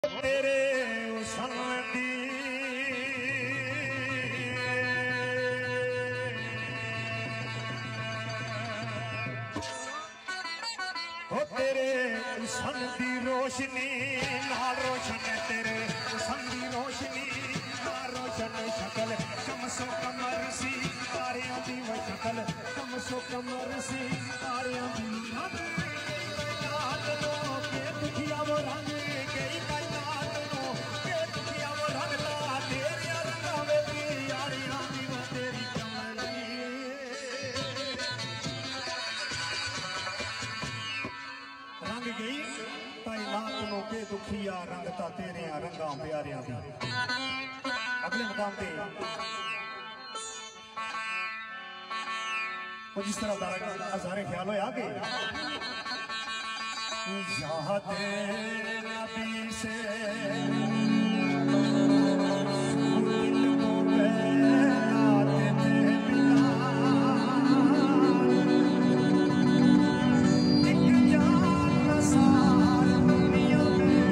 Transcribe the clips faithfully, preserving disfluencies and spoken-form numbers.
तेरे हुस्न दी ओ तेरे हुस्न दी रोशनी नाल रोशन तेरे हुस्न दी रोशनी नाल रोशन शक्ल कम सो कमर सी तारियां दी वो शक्ल कम सो कमर सी तारियां दी रात लो के दुखिया वो रंग गई कायनात लो के दुखिया वो रंग ला तेरी रंगा में भी यारियां दी वो तेरी कमली रंग गई कायनात लो के दुखिया रंग ता तेरे रंगा प्यारियां दी। अगले मकाम पे कुछ इस तरह हजारे ख्याल हो आगे याद नबी से दिल को बहलाते थे एक जान नसार दुनिया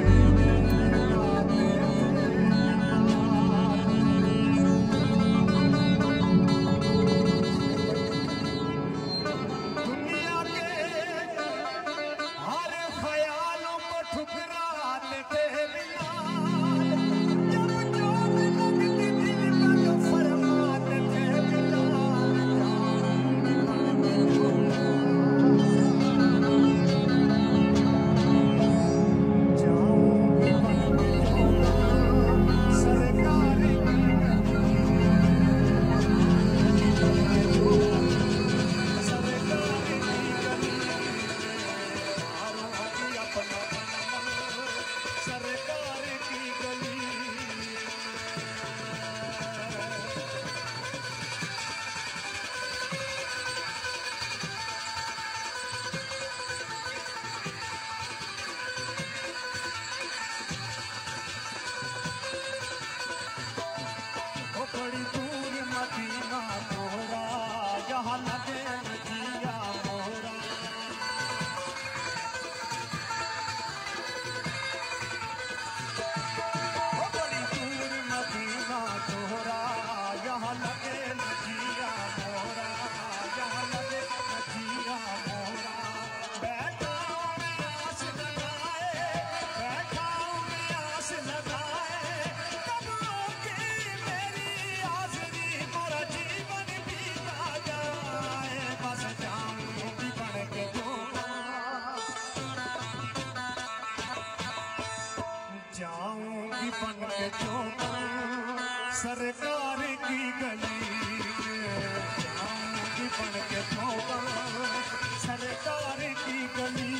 सरकार की गली जाऊंगी बन के थोड़ा सरकार की गली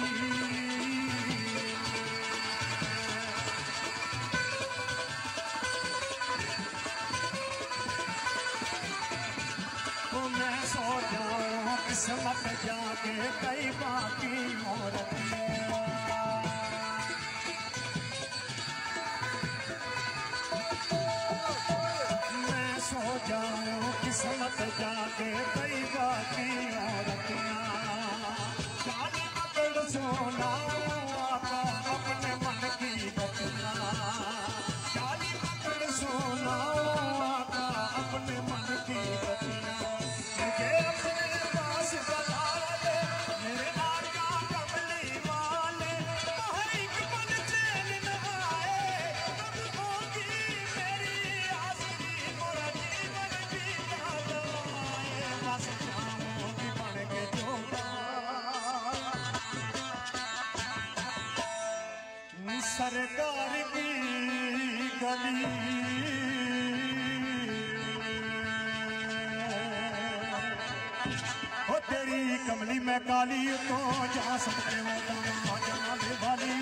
तो मैं सो जाऊं किस्मत जाके कई बाकी मोरती सो जाऊं किस्मत जाके कई बाकी औरतियां काली पकड़ सोना आता अपने मन की बतियां काली पकड़ सोना आता अपने मन की बतियां मुझे अपने पास बता दे मेरे नाका कमली वाले हर एक पल चैन न आए कब होगी मेरी आसरी मोरा सरकार की गली हो तेरी कमली में काली तो जा सकते हो जनाबे वाली